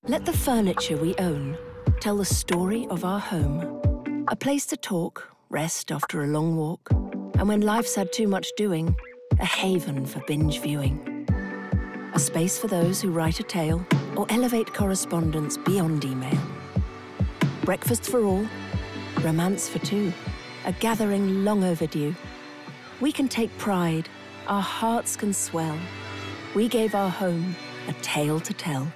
Let the furniture we own tell the story of our home. A place to talk, rest after a long walk, and when life's had too much doing, a haven for binge viewing. A space for those who write a tale or elevate correspondence beyond email. Breakfast for all, romance for two, a gathering long overdue. We can take pride, our hearts can swell. We gave our home a tale to tell.